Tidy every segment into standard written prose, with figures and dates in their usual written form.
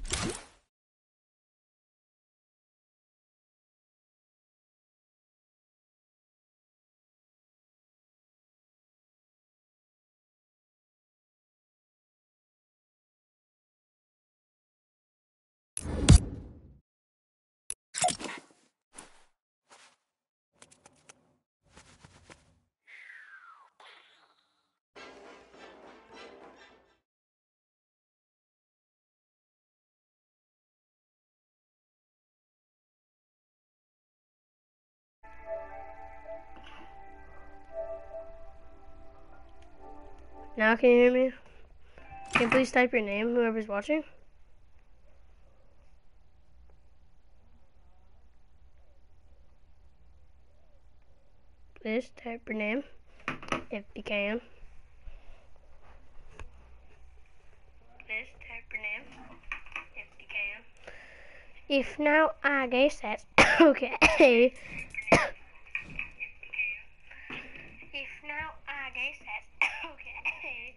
Now can you hear me? Can you please type your name, whoever's watching? Please type your name, if you can. Please type your name, if you can. If not, I guess that's okay. If not, I guess that's okay.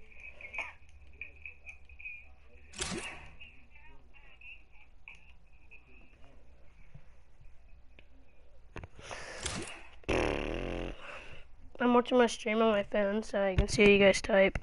I'm watching my stream on my phone so I can see you guys type.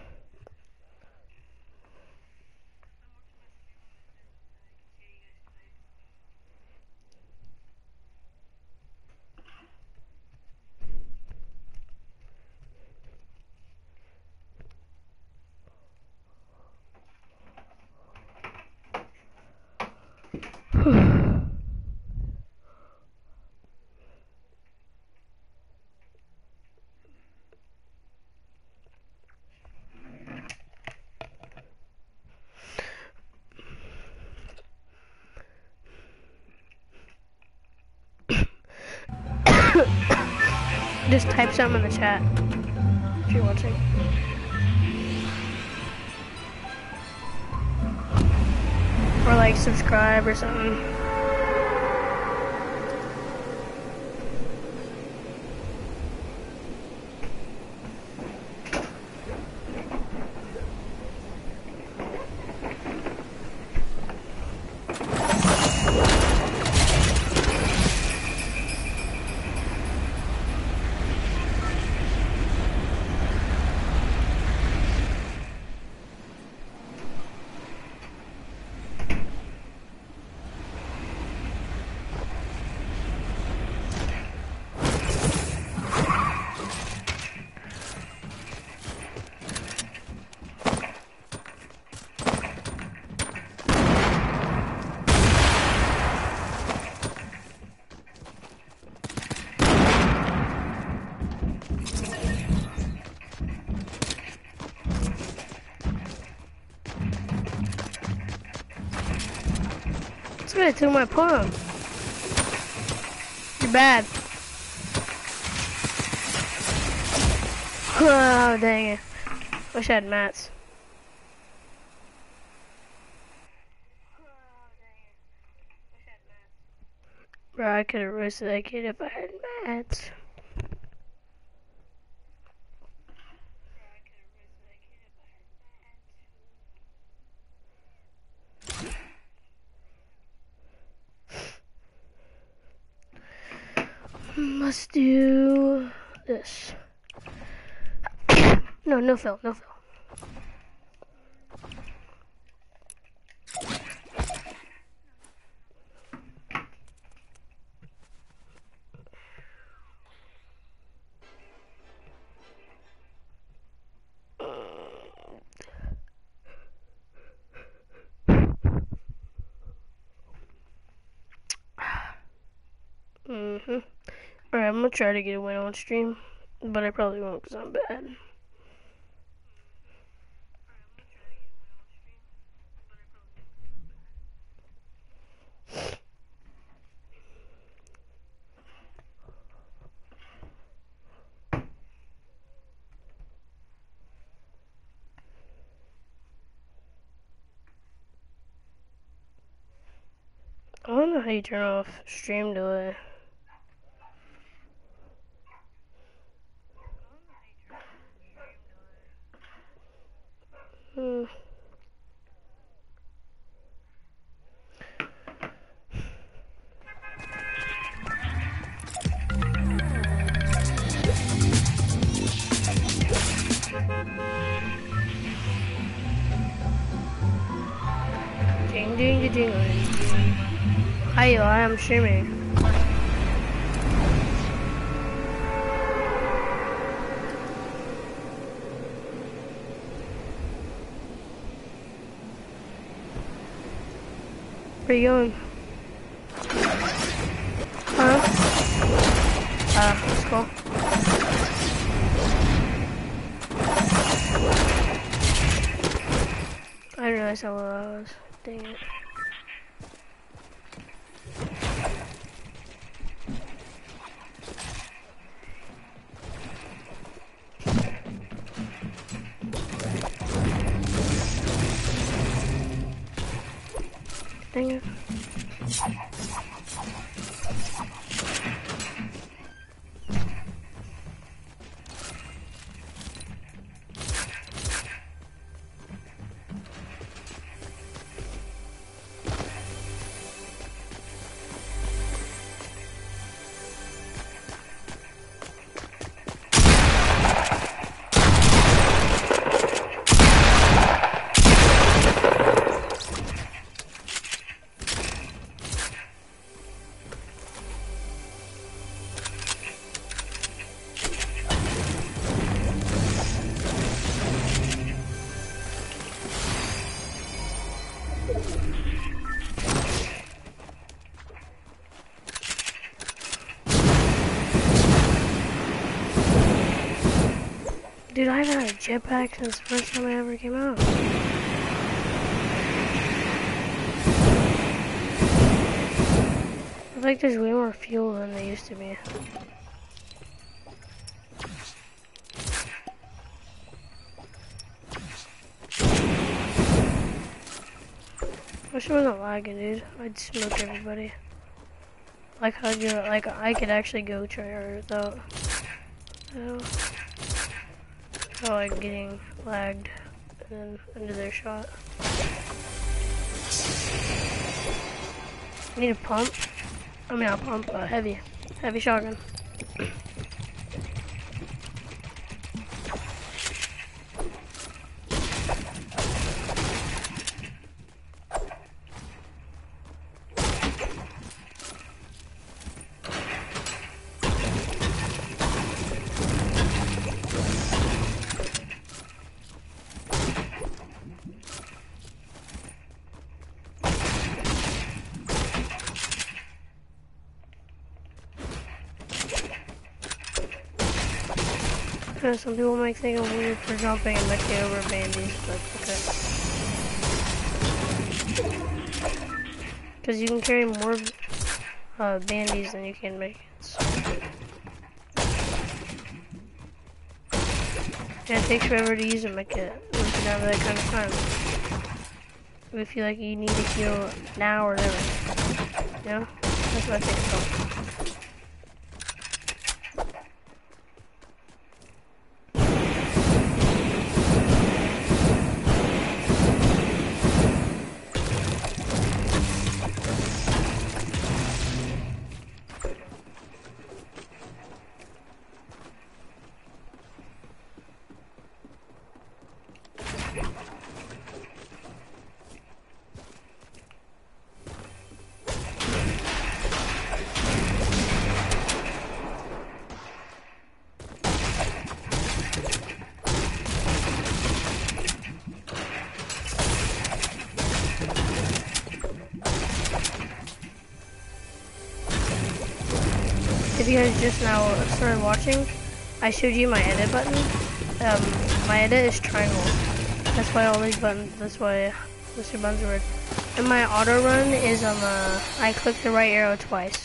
Just type something in the chat if you're watching. Or like subscribe or something. Somebody took my plum. You're bad. Oh, dang it. Wish I had mats. Bro, I could have roasted that kid if I had mats. Let's do this. No fill, no fill. Alright, I'm gonna try to get a win on stream, but I probably won't because I'm bad. I don't know how you turn off stream delay. messaging or hi, I am streaming. Where you going? Huh? That's cool. I didn't realize how low I was. Dang it. Dang it. Dude, I haven't had a jetpack since the first time I ever came out. I feel like there's way more fuel than there used to be. I wish it wasn't lagging, dude. I'd smoke everybody. Like how you, like I could actually go try her without, like getting lagged and then into their shot. I need a pump. I mean, not pump, heavy shotgun. Some people might think I'm weird for jumping and make it over bandies, but okay. Because you can carry more bandies than you can make it. And it takes forever to use a medkit if you don't have that kind of time. If you like, you need to heal now or never. You know? That's what I think about. If you guys just now started watching, I showed you my edit button. My edit is triangle. That's why all these buttons, that's why those two buttons are weird. And my auto run is I click the right arrow twice.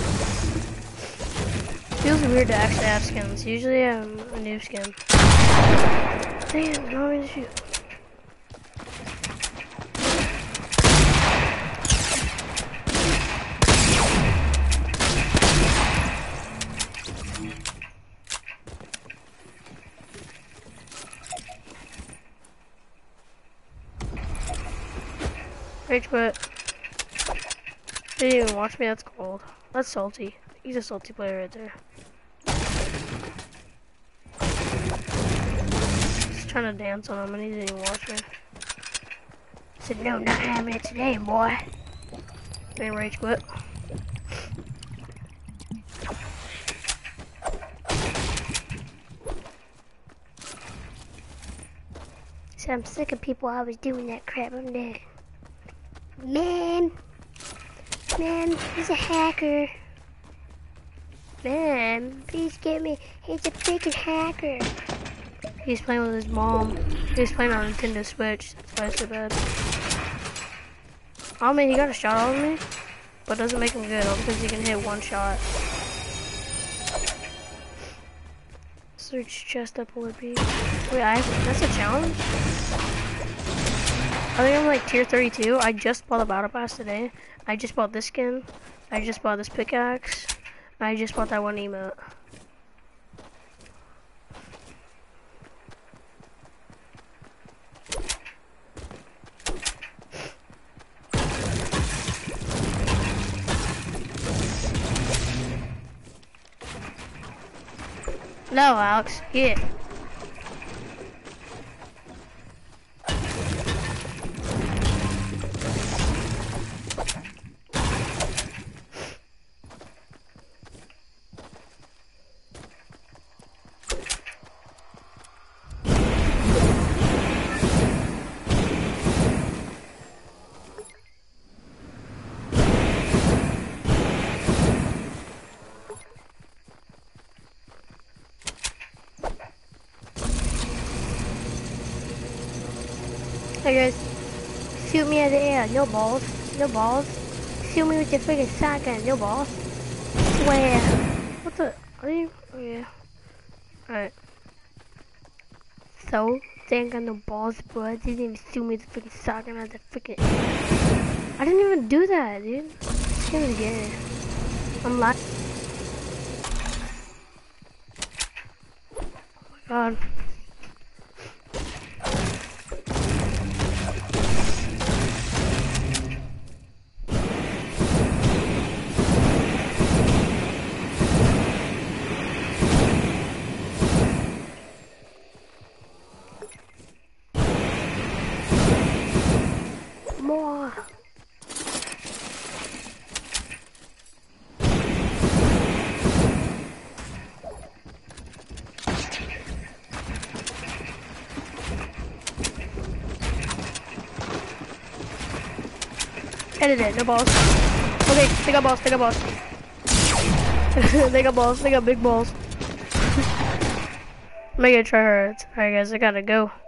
Feels weird to actually have skins. Usually I'm a new skin. Damn, no one to shoot. Rage quit. Didn't even watch me, that's cold. That's salty. He's a salty player right there. Just trying to dance on him and he didn't even watch me. I said, no, not having it today, boy. Didn't rage quit. So I'm sick of people always doing that crap. I'm dead. Man, he's a hacker. Man, please get me. He's a freaking hacker. He's playing with his mom. He's playing on Nintendo Switch. That's why it's so bad. Oh man, he got a shot on me, but doesn't make him good because he can hit one shot. Search chest up will it be? Wait, that's a challenge? I think I'm like tier 32. I just bought the battle pass today. I just bought this skin. I just bought this pickaxe. I just bought that one emote. No, Alex. Get it. Hey guys, shoot me in the air, no balls, no balls. Shoot me with your freaking shotgun, no balls. Swear. What the? Are you? Oh yeah. Alright. So, they ain't got no balls, bro. I didn't even shoot me with the freaking shotgun at the freaking. I didn't even do that, dude. Let's get it again. I'm lying. Oh my god. More. Edit it, no balls. Okay, they got balls, they got balls. They got balls, they got big balls. I'm gonna try hard. Alright guys, I gotta go.